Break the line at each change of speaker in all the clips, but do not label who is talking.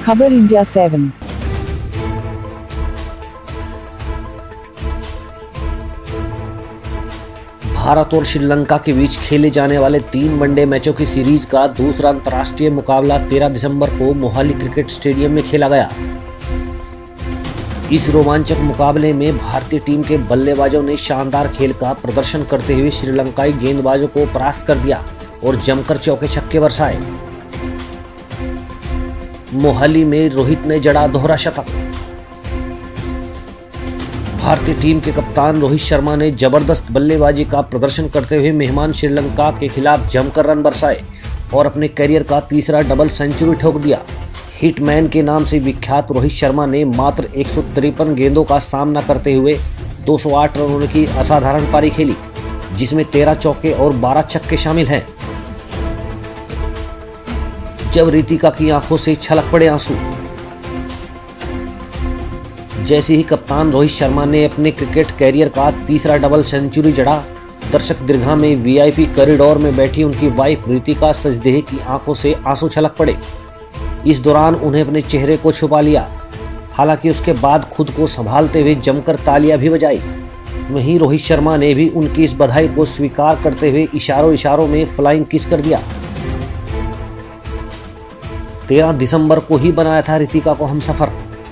खबर इंडिया 7।
भारत और श्रीलंका के बीच खेले जाने वाले 3 वनडे मैचों की सीरीज का दूसरा अंतर्राष्ट्रीय मुकाबला 13 दिसंबर को मोहाली क्रिकेट स्टेडियम में खेला गया। इस रोमांचक मुकाबले में भारतीय टीम के बल्लेबाजों ने शानदार खेल का प्रदर्शन करते हुए श्रीलंकाई गेंदबाजों को परास्त कर दिया और जमकर चौके छक्के बरसाए। मोहाली में रोहित ने जड़ा दोहरा शतक। भारतीय टीम के कप्तान रोहित शर्मा ने जबरदस्त बल्लेबाजी का प्रदर्शन करते हुए मेहमान श्रीलंका के खिलाफ जमकर रन बरसाए और अपने करियर का तीसरा डबल सेंचुरी ठोक दिया। हिटमैन के नाम से विख्यात रोहित शर्मा ने मात्र 153 गेंदों का सामना करते हुए 208 रनों की असाधारण पारी खेली, जिसमें 13 चौके और 12 छक्के शामिल हैं। जब रितिका की आंखों से छलक पड़े आंसू। जैसे ही कप्तान रोहित शर्मा ने अपने क्रिकेट कैरियर का तीसरा डबल सेंचुरी जड़ा, दर्शक दीर्घा में वीआईपी कॉरिडोर में बैठी उनकी वाइफ रितिका सजदेह की आंखों से आंसू छलक पड़े। इस दौरान उन्हें अपने चेहरे को छुपा लिया। हालांकि उसके बाद खुद को संभालते हुए जमकर तालियां भी बजाई। वहीं रोहित शर्मा ने भी उनकी इस बधाई को स्वीकार करते हुए इशारों में फ्लाइंग किस कर दिया। 13 दिसंबर को ही बनाया था रितिका को हमसफर।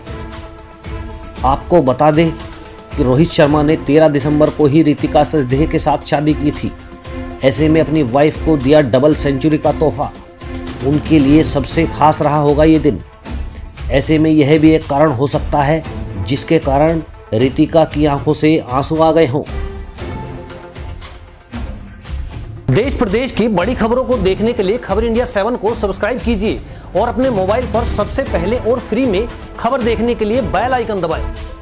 आपको बता दें कि रोहित शर्मा ने 13 दिसंबर को ही रितिका सजदेह के साथ शादी की थी। ऐसे में अपनी वाइफ को दिया डबल सेंचुरी का तोहफा। उनके लिए सबसे खास रहा होगा ये दिन। ऐसे में यह भी एक कारण हो सकता है जिसके कारण रितिका की आंखों से आंसू आ गए हों।
देश प्रदेश की बड़ी खबरों को देखने के लिए खबर इंडिया 7 को सब्सक्राइब कीजिए और अपने मोबाइल पर सबसे पहले और फ्री में खबर देखने के लिए बेल आइकन दबाएं।